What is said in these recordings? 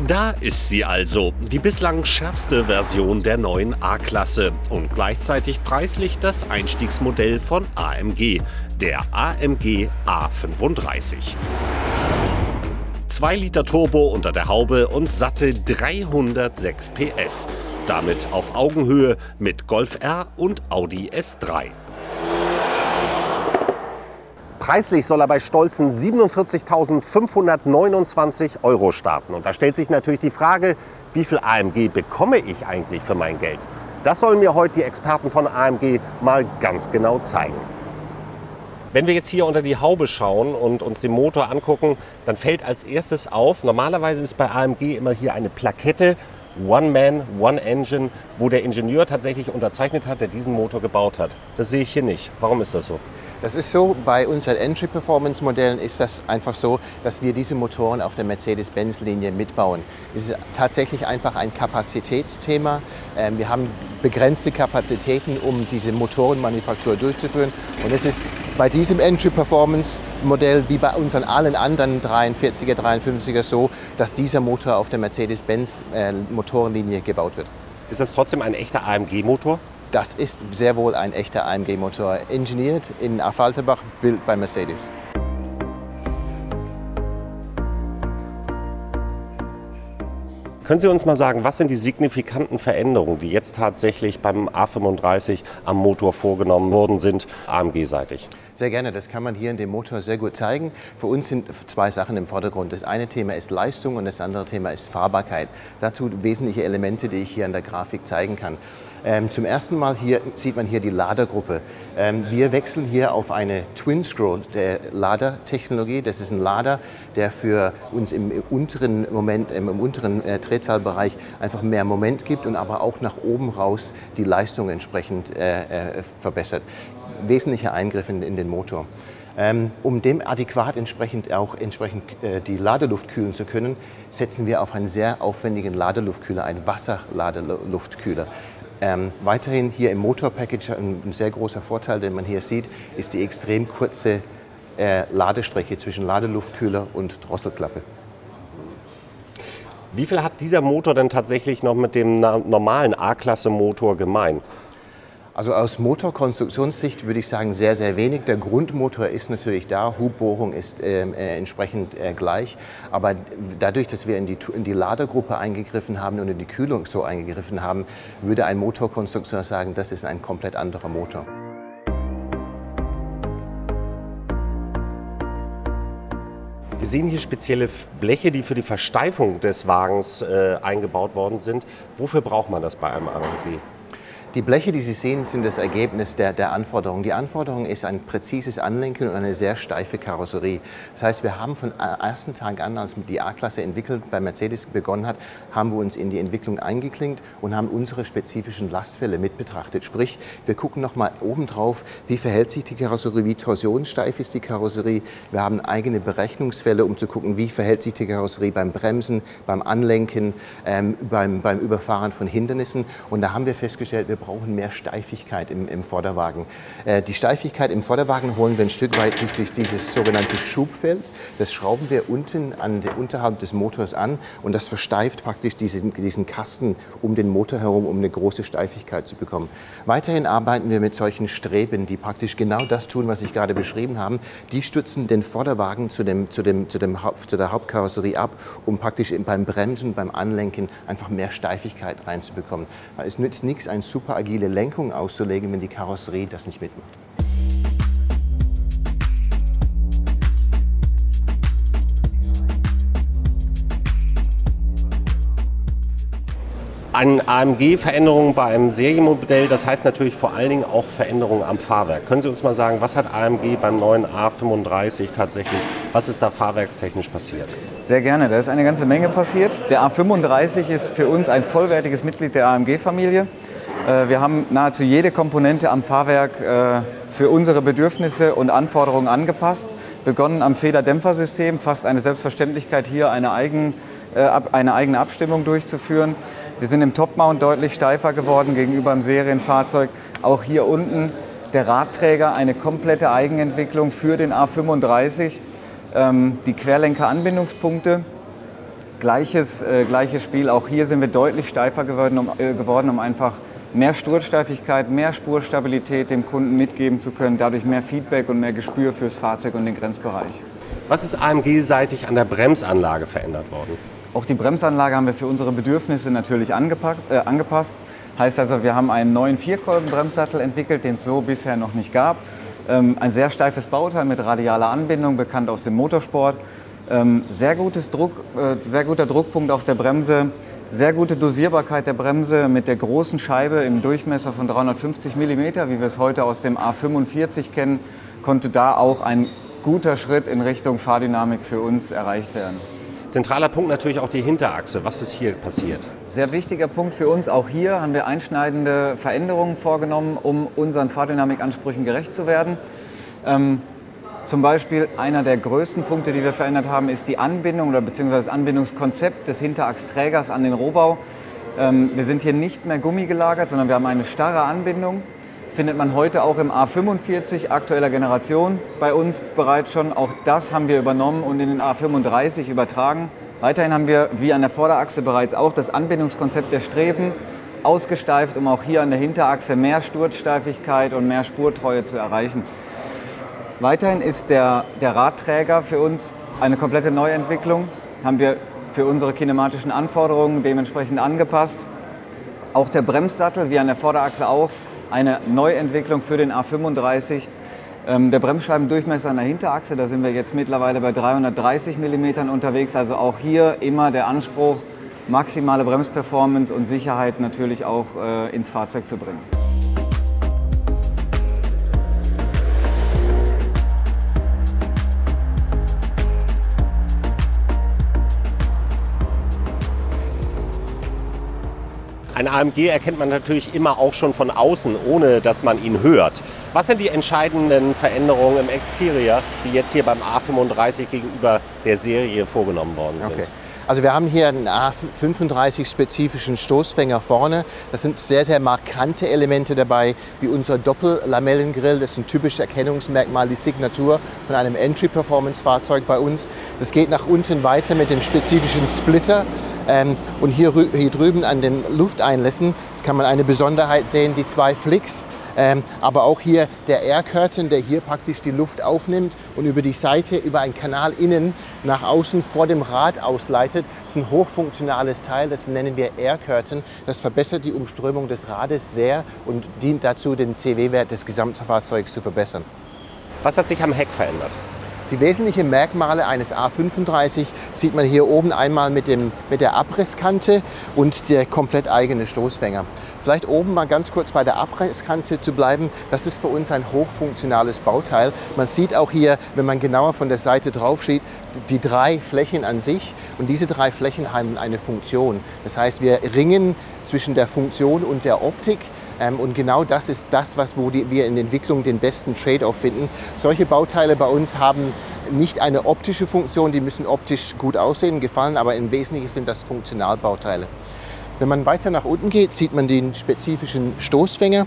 Da ist sie also, die bislang schärfste Version der neuen A-Klasse und gleichzeitig preislich das Einstiegsmodell von AMG, der AMG A35. 2 Liter Turbo unter der Haube und satte 306 PS, damit auf Augenhöhe mit Golf R und Audi S3. Preislich soll er bei stolzen 47.529 € starten. Und da stellt sich natürlich die Frage, wie viel AMG bekomme ich eigentlich für mein Geld? Das sollen mir heute die Experten von AMG mal ganz genau zeigen. Wenn wir jetzt hier unter die Haube schauen und uns den Motor angucken, dann fällt als erstes auf, normalerweise ist bei AMG immer hier eine Plakette, One Man, One Engine, wo der Ingenieur tatsächlich unterzeichnet hat, der diesen Motor gebaut hat. Das sehe ich hier nicht. Warum ist das so? Das ist so, bei unseren Entry-Performance-Modellen ist das einfach so, dass wir diese Motoren auf der Mercedes-Benz-Linie mitbauen. Es ist tatsächlich einfach ein Kapazitätsthema. Wir haben begrenzte Kapazitäten, um diese Motorenmanufaktur durchzuführen. Und es ist bei diesem Entry-Performance-Modell wie bei unseren allen anderen 43er, 53er so, dass dieser Motor auf der Mercedes-Benz-Motorenlinie gebaut wird. Ist das trotzdem ein echter AMG-Motor? Das ist sehr wohl ein echter AMG-Motor, ingeniert in Affalterbach, built bei Mercedes. Können Sie uns mal sagen, was sind die signifikanten Veränderungen, die jetzt tatsächlich beim A35 am Motor vorgenommen worden sind, AMG-seitig? Sehr gerne, das kann man hier in dem Motor sehr gut zeigen. Für uns sind 2 Sachen im Vordergrund. Das eine Thema ist Leistung und das andere Thema ist Fahrbarkeit. Dazu wesentliche Elemente, die ich hier an der Grafik zeigen kann. Zum ersten Mal sieht man hier die Ladergruppe. Wir wechseln hier auf eine Twin Scroll der Ladertechnologie. Das ist ein Lader, der für uns im unteren Drehzahlbereich einfach mehr Moment gibt und aber auch nach oben raus die Leistung entsprechend verbessert. Wesentlicher Eingriff in den Motor. Um dem adäquat entsprechend die Ladeluft kühlen zu können, setzen wir auf einen sehr aufwendigen Ladeluftkühler, einen Wasserladeluftkühler. Weiterhin hier im Motor-Package ein sehr großer Vorteil, den man hier sieht, ist die extrem kurze Ladestrecke zwischen Ladeluftkühler und Drosselklappe. Wie viel hat dieser Motor denn tatsächlich noch mit dem normalen A-Klasse-Motor gemein? Also aus Motorkonstruktionssicht würde ich sagen sehr, sehr wenig. Der Grundmotor ist natürlich da, Hubbohrung ist entsprechend gleich. Aber dadurch, dass wir in die Ladergruppe eingegriffen haben und in die Kühlung so eingegriffen haben, würde ein Motorkonstrukteur sagen, das ist ein komplett anderer Motor. Wir sehen hier spezielle Bleche, die für die Versteifung des Wagens eingebaut worden sind. Wofür braucht man das bei einem AMG? Die Bleche, die Sie sehen, sind das Ergebnis der Anforderungen. Die Anforderung ist ein präzises Anlenken und eine sehr steife Karosserie. Das heißt, wir haben von ersten Tag an, als die A-Klasse entwickelt bei Mercedes begonnen hat, haben wir uns in die Entwicklung eingeklinkt und haben unsere spezifischen Lastfälle mit betrachtet. Sprich, wir gucken nochmal oben drauf, wie verhält sich die Karosserie, wie torsionssteif ist die Karosserie. Wir haben eigene Berechnungsfälle, um zu gucken, wie verhält sich die Karosserie beim Bremsen, beim Anlenken, beim Überfahren von Hindernissen. Und da haben wir festgestellt, wir brauchen mehr Steifigkeit im Vorderwagen. Die Steifigkeit im Vorderwagen holen wir ein Stück weit durch dieses sogenannte Schubfeld. Das schrauben wir unten unterhalb des Motors an und das versteift praktisch diesen Kasten um den Motor herum, um eine große Steifigkeit zu bekommen. Weiterhin arbeiten wir mit solchen Streben, die praktisch genau das tun, was ich gerade beschrieben habe. Die stützen den Vorderwagen zu der Hauptkarosserie ab, um praktisch beim Bremsen, beim Anlenken einfach mehr Steifigkeit reinzubekommen. Weil es nützt nichts, ein super agile Lenkung auszulegen, wenn die Karosserie das nicht mitmacht. An AMG-Veränderungen bei einem Serienmodell, das heißt natürlich vor allen Dingen auch Veränderungen am Fahrwerk. Können Sie uns mal sagen, was hat AMG beim neuen A35 tatsächlich, was ist da fahrwerkstechnisch passiert? Sehr gerne, da ist eine ganze Menge passiert. Der A35 ist für uns ein vollwertiges Mitglied der AMG-Familie. Wir haben nahezu jede Komponente am Fahrwerk für unsere Bedürfnisse und Anforderungen angepasst. Begonnen am Federdämpfersystem, fast eine Selbstverständlichkeit, hier eine eigene Abstimmung durchzuführen. Wir sind im Topmount deutlich steifer geworden gegenüber dem Serienfahrzeug. Auch hier unten der Radträger, eine komplette Eigenentwicklung für den A35. Die Querlenkeranbindungspunkte Gleiches Spiel. Auch hier sind wir deutlich steifer geworden, um einfach mehr Sturzsteifigkeit, mehr Spurstabilität dem Kunden mitgeben zu können, dadurch mehr Feedback und mehr Gespür fürs Fahrzeug und den Grenzbereich. Was ist AMG-seitig an der Bremsanlage verändert worden? Auch die Bremsanlage haben wir für unsere Bedürfnisse natürlich angepasst. Heißt also, wir haben einen neuen Vierkolben-Bremssattel entwickelt, den es so bisher noch nicht gab. Ein sehr steifes Bauteil mit radialer Anbindung, bekannt aus dem Motorsport. Sehr guter Druckpunkt auf der Bremse, sehr gute Dosierbarkeit der Bremse mit der großen Scheibe im Durchmesser von 350 mm, wie wir es heute aus dem A45 kennen, konnte da auch ein guter Schritt in Richtung Fahrdynamik für uns erreicht werden. Zentraler Punkt natürlich auch die Hinterachse. Was ist hier passiert? Sehr wichtiger Punkt für uns. Auch hier haben wir einschneidende Veränderungen vorgenommen, um unseren Fahrdynamikansprüchen gerecht zu werden. Zum Beispiel einer der größten Punkte, die wir verändert haben, ist die Anbindung oder beziehungsweise das Anbindungskonzept des Hinterachsträgers an den Rohbau. Wir sind hier nicht mehr gummigelagert, sondern wir haben eine starre Anbindung. Findet man heute auch im A45 aktueller Generation bei uns bereits schon. Auch das haben wir übernommen und in den A35 übertragen. Weiterhin haben wir, wie an der Vorderachse bereits auch, das Anbindungskonzept der Streben ausgesteift, um auch hier an der Hinterachse mehr Sturzsteifigkeit und mehr Spurtreue zu erreichen. Weiterhin ist der Radträger für uns eine komplette Neuentwicklung. Haben wir für unsere kinematischen Anforderungen dementsprechend angepasst. Auch der Bremssattel, wie an der Vorderachse auch, eine Neuentwicklung für den A35. Der Bremsscheibendurchmesser an der Hinterachse, da sind wir jetzt mittlerweile bei 330 mm unterwegs. Also auch hier immer der Anspruch, maximale Bremsperformance und Sicherheit natürlich auch ins Fahrzeug zu bringen. Ein AMG erkennt man natürlich immer auch schon von außen, ohne dass man ihn hört. Was sind die entscheidenden Veränderungen im Exterior, die jetzt hier beim A35 gegenüber der Serie vorgenommen worden sind? Okay. Also wir haben hier einen A35-spezifischen Stoßfänger vorne. Das sind sehr, sehr markante Elemente dabei, wie unser Doppellamellengrill. Das ist ein typisches Erkennungsmerkmal, die Signatur von einem Entry-Performance-Fahrzeug bei uns. Das geht nach unten weiter mit dem spezifischen Splitter. Und hier drüben an den Lufteinlässen, das kann man eine Besonderheit sehen, die zwei Flicks. Aber auch hier der Air Curtain, der hier praktisch die Luft aufnimmt und über die Seite, über einen Kanal innen nach außen vor dem Rad ausleitet. Das ist ein hochfunktionales Teil, das nennen wir Air Curtain. Das verbessert die Umströmung des Rades sehr und dient dazu, den CW-Wert des Gesamtfahrzeugs zu verbessern. Was hat sich am Heck verändert? Die wesentlichen Merkmale eines A35 sieht man hier oben einmal mit der Abrisskante und der komplett eigene Stoßfänger. Vielleicht oben mal ganz kurz bei der Abrisskante zu bleiben. Das ist für uns ein hochfunktionales Bauteil. Man sieht auch hier, wenn man genauer von der Seite drauf sieht, die drei Flächen an sich. Und diese drei Flächen haben eine Funktion. Das heißt, wir ringen zwischen der Funktion und der Optik. Und genau das ist das, wo wir in der Entwicklung den besten Trade-off finden. Solche Bauteile bei uns haben nicht eine optische Funktion, die müssen optisch gut aussehen, gefallen, aber im Wesentlichen sind das Funktionalbauteile. Wenn man weiter nach unten geht, sieht man den spezifischen Stoßfänger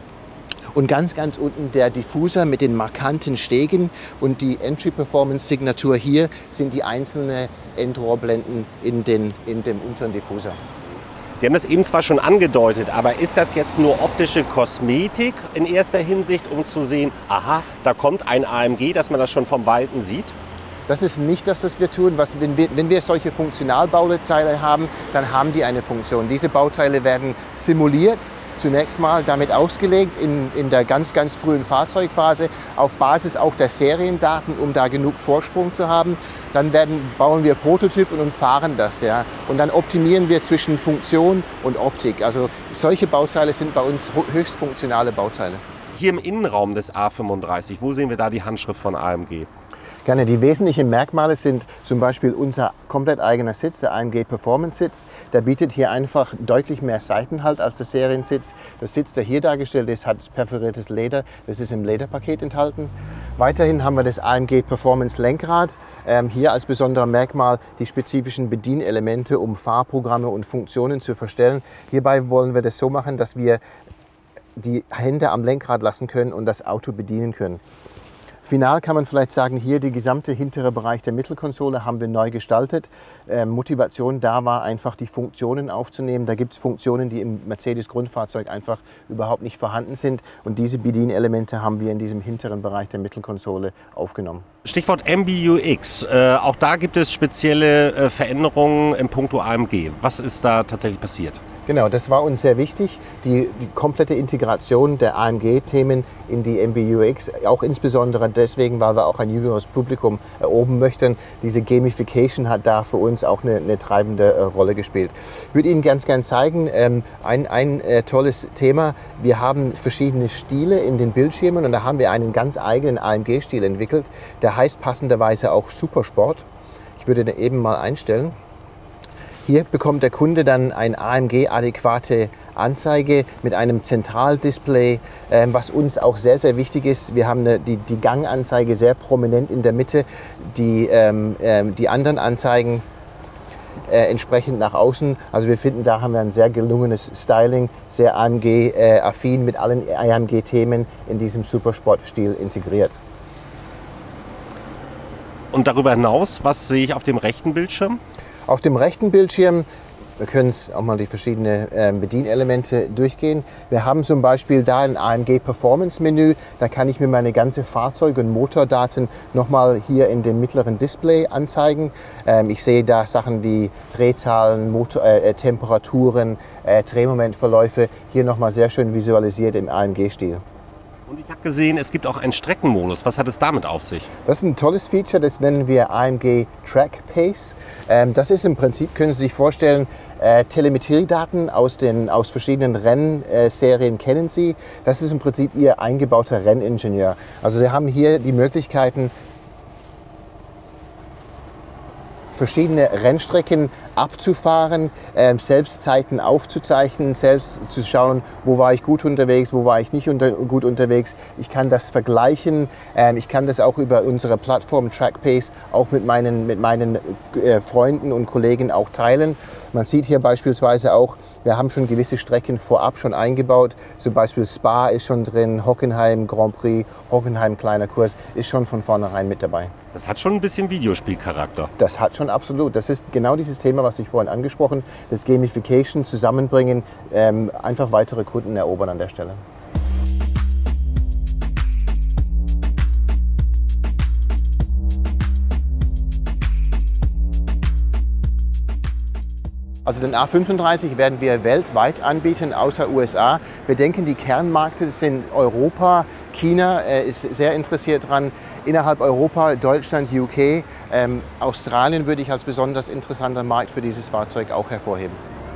und ganz, ganz unten der Diffuser mit den markanten Stegen und die Entry-Performance-Signatur hier sind die einzelnen Endrohrblenden in dem unteren Diffuser. Sie haben das eben zwar schon angedeutet, aber ist das jetzt nur optische Kosmetik in erster Hinsicht, um zu sehen, aha, da kommt ein AMG, dass man das schon vom Weiten sieht? Das ist nicht das, was wir tun. Wenn wir solche Funktionalbauteile haben, dann haben die eine Funktion. Diese Bauteile werden simuliert, zunächst mal damit ausgelegt in der ganz, ganz frühen Fahrzeugphase, auf Basis auch der Seriendaten, um da genug Vorsprung zu haben. Dann bauen wir Prototypen und fahren das. Ja. Und dann optimieren wir zwischen Funktion und Optik. Also solche Bauteile sind bei uns höchst funktionale Bauteile. Hier im Innenraum des A35, wo sehen wir da die Handschrift von AMG? Gerne. Die wesentlichen Merkmale sind zum Beispiel unser komplett eigener Sitz, der AMG Performance Sitz. Der bietet hier einfach deutlich mehr Seitenhalt als der Seriensitz. Der Sitz, der hier dargestellt ist, hat perforiertes Leder. Das ist im Lederpaket enthalten. Weiterhin haben wir das AMG Performance Lenkrad. Hier als besonderer Merkmal die spezifischen Bedienelemente, um Fahrprogramme und Funktionen zu verstellen. Hierbei wollen wir das so machen, dass wir die Hände am Lenkrad lassen können und das Auto bedienen können. Final kann man vielleicht sagen, hier die gesamte hintere Bereich der Mittelkonsole haben wir neu gestaltet. Motivation da war einfach die Funktionen aufzunehmen. Da gibt es Funktionen, die im Mercedes-Grundfahrzeug einfach überhaupt nicht vorhanden sind. Und diese Bedienelemente haben wir in diesem hinteren Bereich der Mittelkonsole aufgenommen. Stichwort MBUX. Auch da gibt es spezielle Veränderungen im Punkto AMG. Was ist da tatsächlich passiert? Genau, das war uns sehr wichtig, die komplette Integration der AMG-Themen in die MBUX, auch insbesondere deswegen, weil wir auch ein jüngeres Publikum erobern möchten. Diese Gamification hat da für uns auch eine treibende Rolle gespielt. Ich würde Ihnen ganz gern zeigen, ein tolles Thema. Wir haben verschiedene Stile in den Bildschirmen und da haben wir einen ganz eigenen AMG-Stil entwickelt, der heißt passenderweise auch Supersport. Ich würde den eben mal einstellen. Hier bekommt der Kunde dann eine AMG-adäquate Anzeige mit einem Zentraldisplay, was uns auch sehr, sehr wichtig ist. Wir haben die Ganganzeige sehr prominent in der Mitte, die anderen Anzeigen entsprechend nach außen. Also wir finden, da haben wir ein sehr gelungenes Styling, sehr AMG-affin mit allen AMG-Themen in diesem Supersport-Stil integriert. Und darüber hinaus, was sehe ich auf dem rechten Bildschirm? Auf dem rechten Bildschirm, wir können es auch mal die verschiedenen Bedienelemente durchgehen. Wir haben zum Beispiel da ein AMG Performance Menü. Da kann ich mir meine ganze Fahrzeug- und Motordaten nochmal hier in dem mittleren Display anzeigen. Ich sehe da Sachen wie Drehzahlen, Temperaturen, Drehmomentverläufe. Hier nochmal sehr schön visualisiert im AMG-Stil. Und ich habe gesehen, es gibt auch einen Streckenmodus. Was hat es damit auf sich? Das ist ein tolles Feature, das nennen wir AMG Track Pace. Das ist im Prinzip, können Sie sich vorstellen, Telemetriedaten aus verschiedenen Rennserien kennen Sie. Das ist im Prinzip Ihr eingebauter Renningenieur. Also Sie haben hier die Möglichkeiten, verschiedene Rennstrecken abzufahren, selbst Zeiten aufzuzeichnen, selbst zu schauen, wo war ich gut unterwegs, wo war ich nicht gut unterwegs. Ich kann das vergleichen, ich kann das auch über unsere Plattform TrackPace auch mit meinen Freunden und Kollegen auch teilen. Man sieht hier beispielsweise auch, wir haben schon gewisse Strecken vorab schon eingebaut, zum Beispiel Spa ist schon drin, Hockenheim Grand Prix, Hockenheim kleiner Kurs ist schon von vornherein mit dabei. Das hat schon ein bisschen Videospielcharakter. Das hat schon absolut. Das ist genau dieses Thema, was ich vorhin angesprochen habe, das Gamification zusammenbringen, einfach weitere Kunden erobern an der Stelle. Also den A35 werden wir weltweit anbieten, außer USA. Wir denken, die Kernmärkte sind Europa, China ist sehr interessiert dran. Innerhalb Europa, Deutschland, UK, Australien würde ich als besonders interessanter Markt für dieses Fahrzeug auch hervorheben.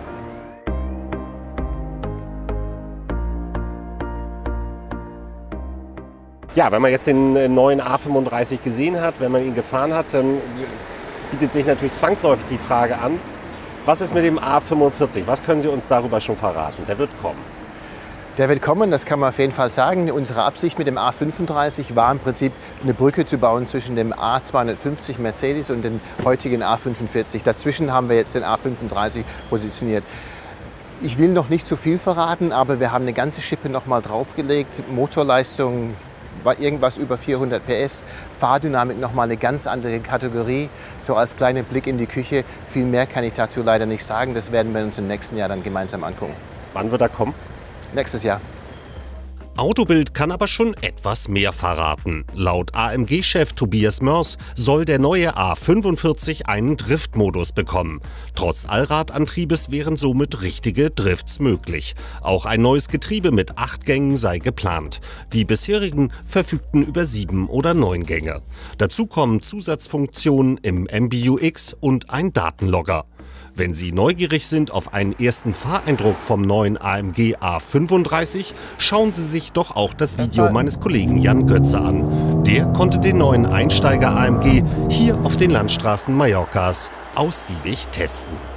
Ja, wenn man jetzt den neuen A35 gesehen hat, wenn man ihn gefahren hat, dann bietet sich natürlich zwangsläufig die Frage an, was ist mit dem A45? Was können Sie uns darüber schon verraten? Der wird kommen. Der wird kommen, das kann man auf jeden Fall sagen. Unsere Absicht mit dem A35 war im Prinzip eine Brücke zu bauen zwischen dem A250 Mercedes und dem heutigen A45. Dazwischen haben wir jetzt den A35 positioniert. Ich will noch nicht zu viel verraten, aber wir haben eine ganze Schippe noch mal draufgelegt. Motorleistung war irgendwas über 400 PS, Fahrdynamik noch mal eine ganz andere Kategorie. So als kleiner Blick in die Küche. Viel mehr kann ich dazu leider nicht sagen. Das werden wir uns im nächsten Jahr dann gemeinsam angucken. Wann wird er kommen? Nächstes Jahr. Autobild kann aber schon etwas mehr verraten. Laut AMG-Chef Tobias Moers soll der neue A45 einen Driftmodus bekommen. Trotz Allradantriebes wären somit richtige Drifts möglich. Auch ein neues Getriebe mit 8 Gängen sei geplant. Die bisherigen verfügten über 7 oder 9 Gänge. Dazu kommen Zusatzfunktionen im MBUX und ein Datenlogger. Wenn Sie neugierig sind auf einen ersten Fahreindruck vom neuen AMG A35, schauen Sie sich doch auch das Video meines Kollegen Jan Götze an. Der konnte den neuen Einsteiger-AMG hier auf den Landstraßen Mallorcas ausgiebig testen.